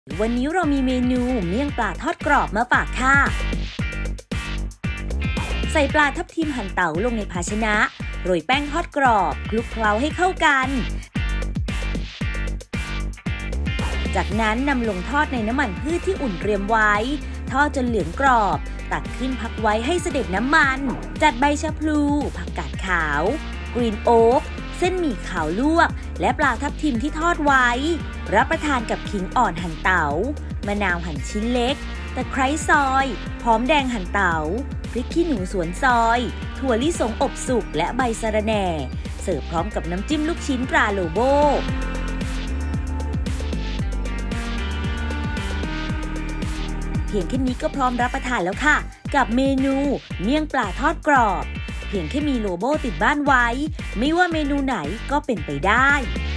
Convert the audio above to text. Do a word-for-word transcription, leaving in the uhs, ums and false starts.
วันนี้เรามีเมนูเมี่ยงปลาทอดกรอบมาฝากค่ะใส่ปลาทับทิมหั่นเต๋าลงในภาชนะโรยแป้งทอดกรอบคลุกเคล้าให้เข้ากันจากนั้นนำลงทอดในน้ำมันพืชที่อุ่นเตรียมไว้ทอดจนเหลืองกรอบตักขึ้นพักไว้ให้เสด็จน้ำมันจัดใบชะพลูผักกาดขาวกรีนโอ๊กเส้นหมี่ขาวลวกและปลาทับทิมที่ทอดไว้รับประทานกับขิงอ่อนหั่นเต๋ามะนาวหั่นชิ้นเล็กตะไคร้ซอยหอมแดงหั่นเต๋าพริกขี้หนูสวนซอยถั่วลิสงอบสุกและใบสะระแหน่เสิร์ฟพร้อมกับน้ำจิ้มลูกชิ้นปลาโลโบเพียงแค่นี้ก็พร้อมรับประทานแล้วค่ะกับเมนูเมี่ยงปลาทอดกรอบเพียงแค่มีโลโบติดบ้านไว้ไม่ว่าเมนูไหนก็เป็นไปได้